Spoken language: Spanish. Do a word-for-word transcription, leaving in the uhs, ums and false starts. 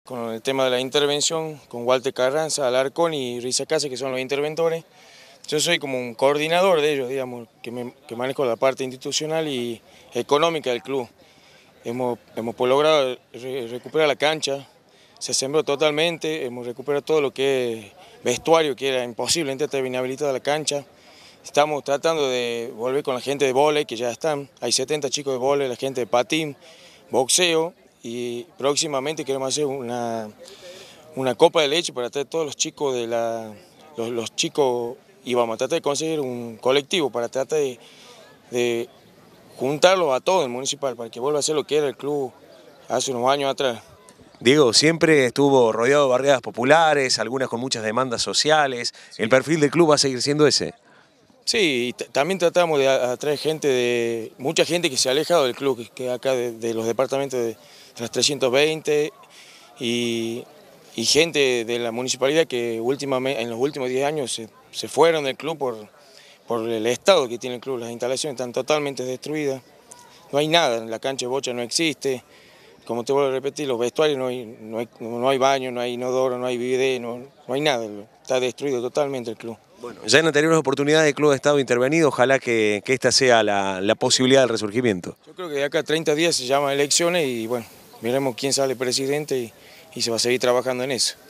Con el tema de la intervención, con Walter Carranza, Alarcón y Risa Casa, que son los interventores. Yo soy como un coordinador de ellos, digamos, que, me, que manejo la parte institucional y económica del club. Hemos, hemos logrado re, recuperar la cancha, se sembró totalmente, hemos recuperado todo lo que es vestuario, que era imposible, antes estaba inhabilitada la cancha. Estamos tratando de volver con la gente de vóley, que ya están, hay setenta chicos de vóley, la gente de patín, boxeo, y próximamente queremos hacer una, una copa de leche para traer todos los chicos de la, los, los chicos, y vamos a tratar de conseguir un colectivo para tratar de, de juntarlos a todos en el municipal, para que vuelva a ser lo que era el club hace unos años atrás. Diego, siempre estuvo rodeado de barriadas populares, algunas con muchas demandas sociales. Sí. ¿El perfil del club va a seguir siendo ese? Sí, y también tratamos de atraer gente de, mucha gente que se ha alejado del club, que acá de, de los departamentos de las trescientos veinte y, y gente de la municipalidad que últimamente, en los últimos diez años se, se fueron del club por, por el estado que tiene el club. Las instalaciones están totalmente destruidas, no hay nada, la cancha de bocha no existe. Como te vuelvo a repetir, los vestuarios no hay, no hay, no hay baño, no hay inodoro, no hay bidet, no, no hay nada, está destruido totalmente el club. Bueno, ya en anteriores oportunidades el club ha estado intervenido, ojalá que, que esta sea la, la posibilidad del resurgimiento. Yo creo que de acá a treinta días se llaman elecciones y bueno, miremos quién sale presidente y, y se va a seguir trabajando en eso.